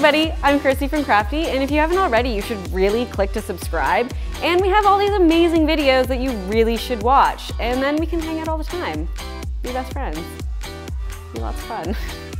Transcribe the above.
everybody, I'm Chrissy from Crafty, and if you haven't already, you should really click to subscribe. And we have all these amazing videos that you really should watch, and then we can hang out all the time. Be best friends. Be lots of fun.